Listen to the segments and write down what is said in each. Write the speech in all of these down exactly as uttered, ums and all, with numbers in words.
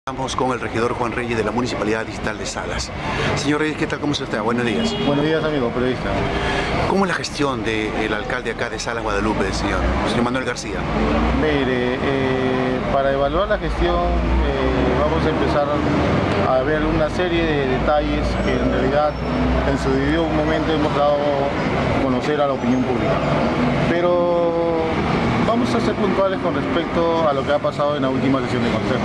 Estamos con el regidor Juan Reyes de la Municipalidad Distrital de Salas. Señor Reyes, ¿qué tal? ¿Cómo está? Buenos días. Buenos días, amigo periodista. ¿Cómo es la gestión del alcalde acá de Salas, Guadalupe, señor, señor Manuel García? Mire, eh, para evaluar la gestión eh, vamos a empezar a ver una serie de detalles que en realidad en su debido momento hemos dado a conocer a la opinión pública. Pero vamos a ser puntuales con respecto a lo que ha pasado en la última sesión de consejo.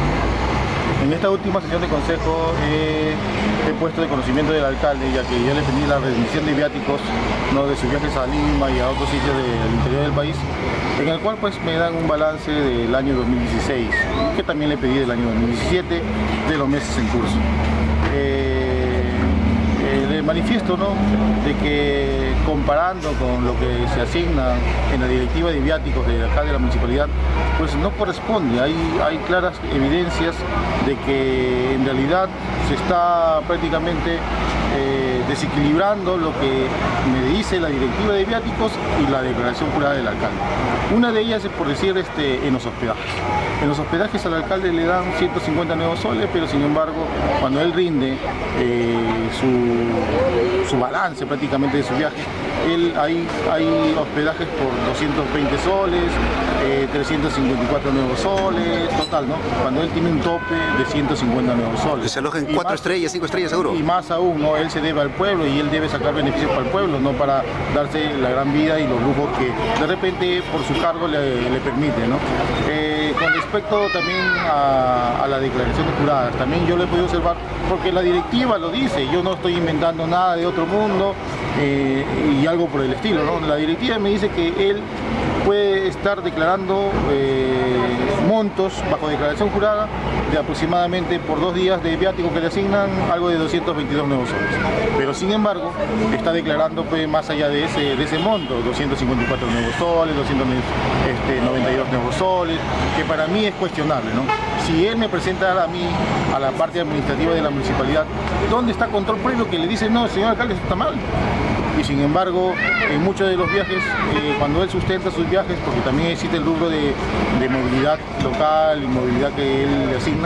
En esta última sesión de consejo eh, he puesto de conocimiento del alcalde, ya que yo le pedí la redención de viáticos, ¿no?, de sus viajes a Lima y a otros sitios del interior del país, en el cual pues me dan un balance del año dos mil dieciséis, que también le pedí del año dos mil diecisiete, de los meses en curso. Eh, eh, le manifiesto, ¿no?, de que comparando con lo que se asigna en la directiva de viáticos de acá de la municipalidad, pues no corresponde. Hay, hay claras evidencias de que en realidad se está prácticamente eh, desequilibrando lo que me dice la directiva de viáticos y la declaración jurada del alcalde. Una de ellas es, por decir, este, en los hospedajes. En los hospedajes al alcalde le dan ciento cincuenta nuevos soles, pero sin embargo, cuando él rinde eh, su, su balance prácticamente de su viaje, él, hay, hay hospedajes por doscientos veinte soles, eh, trescientos cincuenta y cuatro nuevos soles, total, ¿no? Cuando él tiene un tope de ciento cincuenta nuevos soles. Se aloja en cuatro estrellas, cinco estrellas seguro. Y más aún, ¿no? Él se debe al pueblo y él debe sacar beneficios para el pueblo, no para darse la gran vida y los lujos que de repente por su cargo le, le permite, ¿no? Eh, con respecto también a, a la declaración de juradas, también yo lo he podido observar porque la directiva lo dice, yo no estoy inventando nada de otro mundo eh, y algo por el estilo, ¿no? La directiva me dice que él puede estar declarando eh, montos bajo declaración jurada de aproximadamente por dos días de viático que le asignan algo de doscientos veintidós nuevos soles. Pero sin embargo está declarando pues más allá de ese, de ese monto, doscientos cincuenta y cuatro nuevos soles, doscientos noventa y dos nuevos soles, que para mí es cuestionable, ¿no? Si él me presenta a mí, a la parte administrativa de la municipalidad, ¿dónde está control previo que le dice, no, señor alcalde, eso está mal? Y sin embargo, en muchos de los viajes, eh, cuando él sustenta sus viajes, porque también existe el rubro de, de movilidad local y movilidad que él le asigna,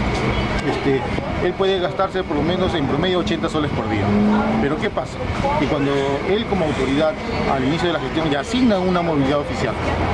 este, él puede gastarse por lo menos en promedio ochenta soles por día. Pero ¿qué pasa? Que cuando él como autoridad, al inicio de la gestión, ya asigna una movilidad oficial,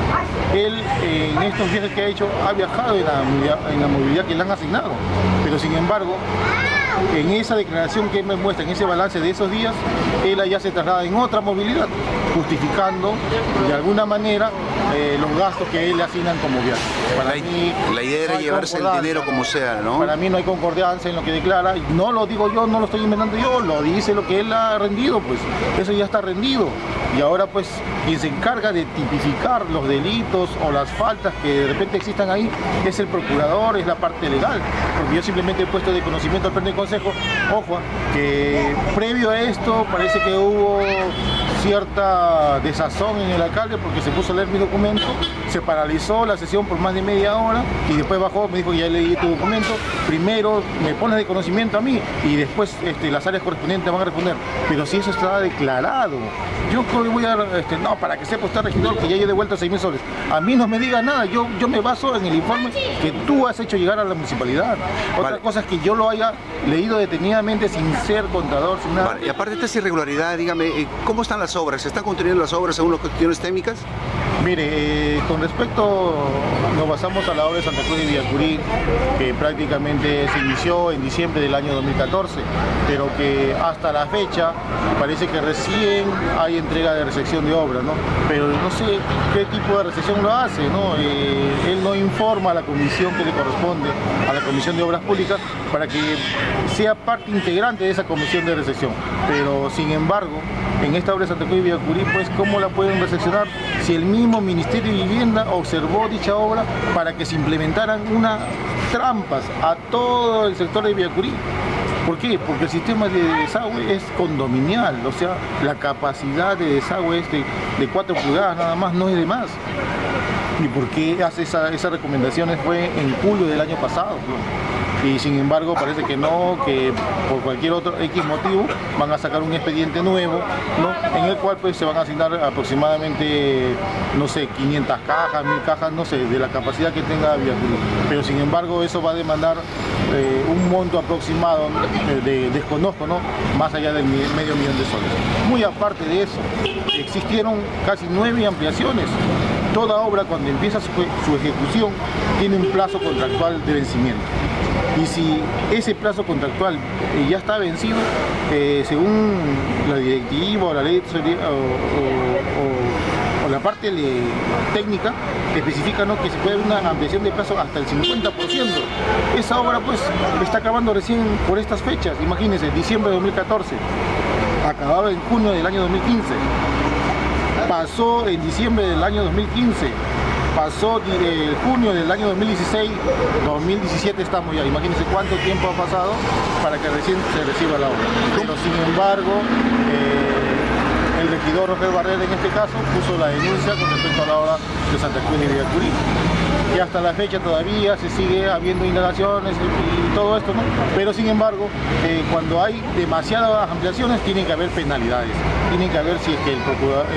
él eh, en estos viajes que ha hecho ha viajado en la, movilidad, en la movilidad que le han asignado, pero sin embargo, en esa declaración que él me muestra, en ese balance de esos días, él ya se traslada en otra movilidad, justificando de alguna manera eh, los gastos que él le asignan como viaje. Para la, mí, la idea era no llevarse el dinero como sea, ¿no? Para mí no hay concordancia en lo que declara, no lo digo yo, no lo estoy inventando yo, lo dice lo que él ha rendido, pues eso ya está rendido. Y ahora pues quien se encarga de tipificar los delitos o las faltas que de repente existan ahí es el procurador, es la parte legal, porque yo simplemente he puesto de conocimiento al pleno de consejo, ojo, que previo a esto parece que hubo cierta desazón en el alcalde porque se puso a leer mi documento, se paralizó la sesión por más de media hora y después bajó, me dijo ya leí tu documento, primero me pones de conocimiento a mí y después este, las áreas correspondientes van a responder, pero si eso está declarado, yo voy a, este, no, para que sepa usted regidor que ya he devuelto seis mil soles, a mí no me diga nada, yo, yo me baso en el informe que tú has hecho llegar a la municipalidad. Otra vale. cosa es que yo lo haya leído detenidamente sin ser contador, sin nada. Vale. Y aparte de esta irregularidad, dígame, ¿cómo están las obras? ¿Se están construyendo las obras según las cuestiones técnicas? Mire, eh, con respecto, nos basamos a la obra de Santa Cruz de Villacurí, que prácticamente se inició en diciembre del año dos mil catorce, pero que hasta la fecha parece que recién hay entrega de recepción de obra, ¿no? Pero no sé qué tipo de recepción lo hace, ¿no? Eh, él no informa a la comisión que le corresponde, a la Comisión de Obras Públicas, para que sea parte integrante de esa comisión de recepción. Pero sin embargo, en esta obra de Santa Cruz de Villacurí, pues ¿cómo la pueden recepcionar si el mismo Ministerio de Vivienda observó dicha obra para que se implementaran unas trampas a todo el sector de Villacurí? ¿Por qué? Porque el sistema de desagüe es condominial, o sea, la capacidad de desagüe es de, de cuatro pulgadas nada más, no es de más. ¿Y por qué hace esa, esas recomendaciones? Fue en julio del año pasado, ¿no? y sin embargo parece que no, que por cualquier otro X motivo van a sacar un expediente nuevo, ¿no? En el cual pues se van a asignar aproximadamente, no sé, quinientas cajas, mil cajas, no sé, de la capacidad que tenga Vía Cruz. Pero sin embargo eso va a demandar eh, un monto aproximado, eh, de, desconozco, ¿no? Más allá del medio millón de soles. Muy aparte de eso, existieron casi nueve ampliaciones. Toda obra, cuando empieza su, su ejecución, tiene un plazo contractual de vencimiento. Y si ese plazo contractual eh, ya está vencido, eh, según la directiva o la ley o, o, o la parte le, técnica, especifica, ¿no?, que se puede dar una ampliación de plazo hasta el cincuenta por ciento. Esa obra pues está acabando recién por estas fechas. Imagínense, diciembre de dos mil catorce, acababa en junio del año dos mil quince. Pasó en diciembre del año dos mil quince, pasó eh, junio del año dos mil dieciséis, dos mil diecisiete estamos ya. Imagínense cuánto tiempo ha pasado para que recién se reciba la obra. Pero sin embargo, eh, el regidor Roger Barrera en este caso puso la denuncia con respecto a la obra de Santa Cruz de Villacurí. Y hasta la fecha todavía se sigue habiendo indagaciones y, y todo esto, ¿no? Pero sin embargo, eh, cuando hay demasiadas ampliaciones, tienen que haber penalidades. Tienen que haber si es que el,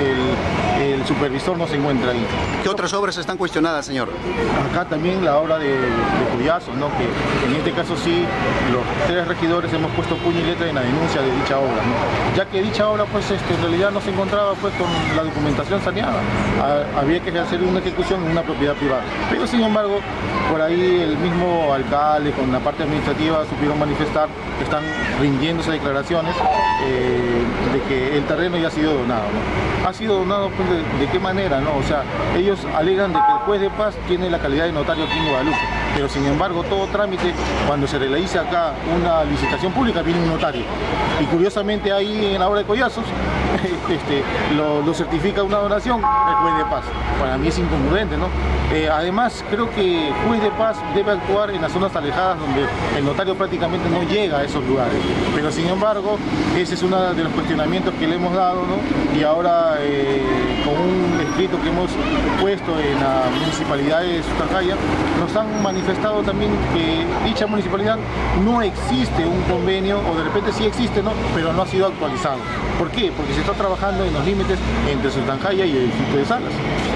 el, el supervisor no se encuentra ahí. ¿Qué otras obras están cuestionadas, señor? Acá también la obra de, de Collazos, ¿no?, que en este caso sí, los tres regidores hemos puesto puño y letra en la denuncia de dicha obra, ¿no? Ya que dicha obra pues este, en realidad no se encontraba pues con la documentación saneada. Ha, había que hacer una ejecución en una propiedad privada. Pero sin embargo, por ahí el mismo alcalde con la parte administrativa supieron manifestar que están rindiéndose declaraciones eh, de que el terreno ya ha sido donado, ¿no? Ha sido donado pues, de, de qué manera, ¿no? O sea, ellos alegan de que el juez de paz tiene la calidad de notario aquí en Guadalupe, pero sin embargo todo trámite, cuando se realiza acá una licitación pública, viene un notario. Y curiosamente ahí en la obra de Collazos este, lo, lo certifica una donación el juez de paz. Para mí es incongruente, ¿no? Eh, además, creo que el juez de paz debe actuar en las zonas alejadas donde el notario prácticamente no llega a esos lugares. Pero sin embargo, ese es uno de los cuestionamientos que le hemos dado, ¿no? Y ahora eh, con un escrito que hemos puesto en la municipalidad de Sutancaya, nos han manifestado también que dicha municipalidad no existe un convenio, o de repente sí existe, ¿no?, pero no ha sido actualizado. ¿Por qué? Porque se está trabajando en los límites entre Sutancaya y el distrito de Salas.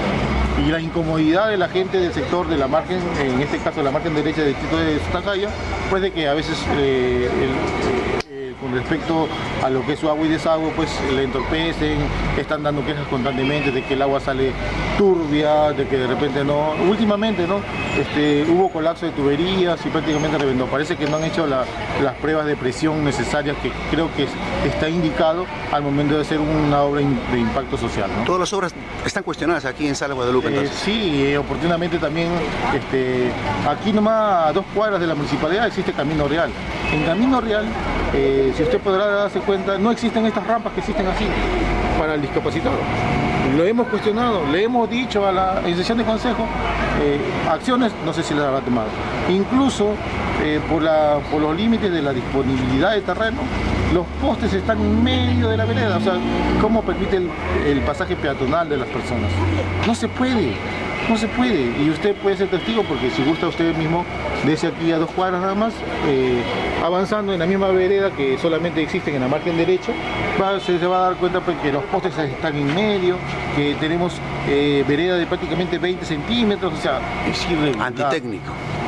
Y la incomodidad de la gente del sector de la margen, en este caso de la margen derecha del distrito de Sutancaya, pues de que a veces eh, el, eh, con respecto a lo que es su agua y desagüe, pues le entorpecen, están dando quejas constantemente de que el agua sale turbia, de que de repente no... Últimamente, ¿no?, este, hubo colapso de tuberías y prácticamente reventó. Parece que no han hecho la, las pruebas de presión necesarias que creo que está indicado al momento de hacer una obra de impacto social, ¿no? Todas las obras están cuestionadas aquí en Salas Guadalupe, entonces. Eh, sí, eh, oportunamente también, este, aquí nomás a dos cuadras de la municipalidad existe Camino Real. En Camino Real, eh, si usted podrá darse cuenta, no existen estas rampas que existen así para el discapacitado. Lo hemos cuestionado, le hemos dicho a la en sesión de consejo, eh, acciones, no sé si las habrá tomado. Incluso eh, por, la, por los límites de la disponibilidad de terreno, los postes están en medio de la vereda. O sea, ¿cómo permite el, el pasaje peatonal de las personas? No se puede, no se puede. Y usted puede ser testigo, porque si gusta usted mismo, desde aquí a dos cuadras nada más, eh, avanzando en la misma vereda que solamente existen en la margen derecha, va, se, se va a dar cuenta pues, que los postes están en medio, que tenemos eh, vereda de prácticamente veinte centímetros, o sea, es irregular. Antitécnico.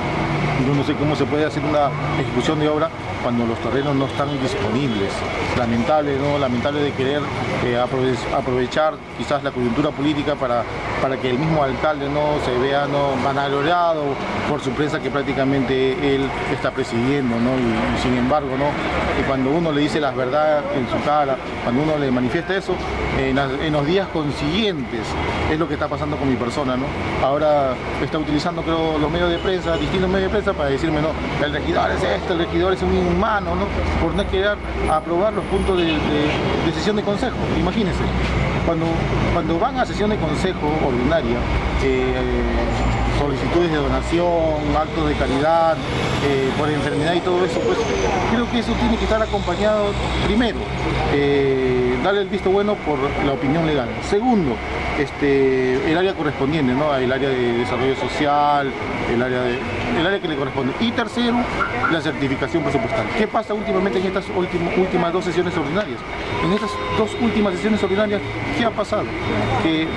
Yo no sé cómo se puede hacer una ejecución de obra cuando los terrenos no están disponibles. Lamentable, ¿no? Lamentable de querer eh, aprovechar quizás la coyuntura política para, para que el mismo alcalde no se vea no vanagloriado por su prensa que prácticamente él está presidiendo, ¿no? Y, y sin embargo, ¿no?, y cuando uno le dice las verdades en su cara, cuando uno le manifiesta eso, en, las, en los días consiguientes es lo que está pasando con mi persona, ¿no? Ahora está utilizando, creo, los medios de prensa, distintos medios de prensa, para decirme, no, el regidor es esto, el regidor es un inhumano, ¿no?, por no querer aprobar los puntos de, de, de sesión de consejo. Imagínense, cuando, cuando van a sesión de consejo ordinaria, eh, solicitudes de donación, actos de caridad, eh, por enfermedad y todo eso, pues creo que eso tiene que estar acompañado, primero, eh, darle el visto bueno por la opinión legal. Segundo, este, el área correspondiente, ¿no?, el área de desarrollo social, el área de el área que le corresponde. Y tercero, la certificación presupuestal. ¿Qué pasa últimamente en estas últimas, últimas dos sesiones ordinarias? En estas dos últimas sesiones ordinarias, ¿qué ha pasado? Que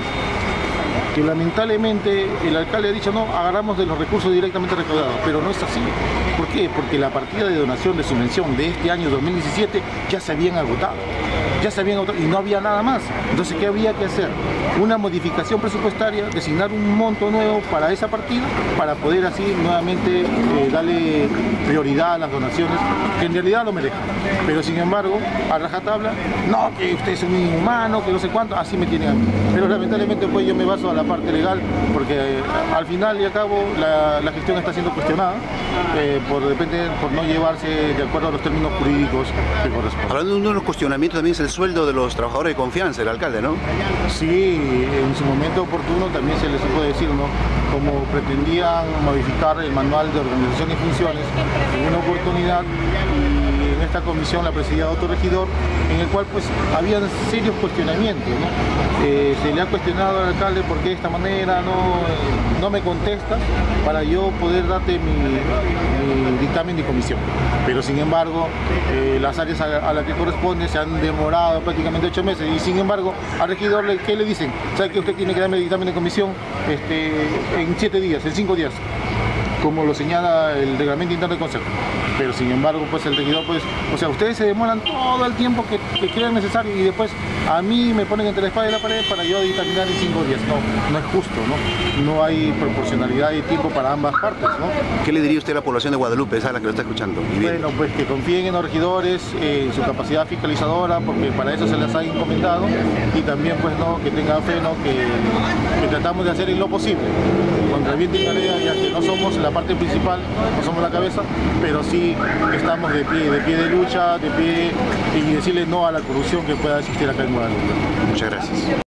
que lamentablemente el alcalde ha dicho no, agarramos de los recursos directamente recaudados, pero no es así. ¿Por qué? Porque la partida de donación de subvención de este año dos mil diecisiete ya se habían agotado, ya se habían agotado y no había nada más. Entonces, ¿qué había que hacer? Una modificación presupuestaria, designar un monto nuevo para esa partida, para poder así nuevamente eh, darle prioridad a las donaciones, que en realidad lo merecen. Pero sin embargo, a rajatabla, no, que usted es un inhumano, que no sé cuánto, así me tienen a mí. Pero lamentablemente pues yo me baso a la parte legal, porque eh, al final y al cabo la, la gestión está siendo cuestionada eh, por, de repente, por no llevarse de acuerdo a los términos jurídicos que corresponden. Hablando de uno de los cuestionamientos también es el sueldo de los trabajadores de confianza del alcalde, ¿no? Sí, en su momento oportuno también se les supo decir, ¿no? Como pretendían modificar el manual de organización y funciones en una oportunidad, y en esta comisión la presidía otro regidor, en el cual pues habían serios cuestionamientos, ¿no? Eh, se le ha cuestionado al alcalde por qué de esta manera no, no me contestas para yo poder darte mi, mi dictamen de comisión. Pero sin embargo, eh, las áreas a, a las que corresponde se han demorado prácticamente ocho meses y sin embargo al regidor, ¿qué le dicen? ¿Sabe que usted tiene que darme el dictamen de comisión este, en siete días, en cinco días? Como lo señala el reglamento interno del consejo. Pero sin embargo, pues el regidor, pues, o sea, ustedes se demoran todo el tiempo que, que crean necesario y después a mí me ponen entre la espada y la pared para yo dictaminar en cinco días. No, no es justo, ¿no? No hay proporcionalidad de tiempo para ambas partes, ¿no? ¿Qué le diría usted a la población de Guadalupe, esa a la que lo está escuchando? Bueno, pues que confíen en los regidores, eh, en su capacidad fiscalizadora, porque para eso se les ha encomendado, y también, pues, no, que tengan fe, ¿no? Que, que tratamos de hacer en lo posible, contra viento y marea, ya que no somos la parte principal, no somos la cabeza, pero sí estamos de pie, de pie de lucha, de pie, y decirle no a la corrupción que pueda existir acá en Guadalupe. Muchas gracias.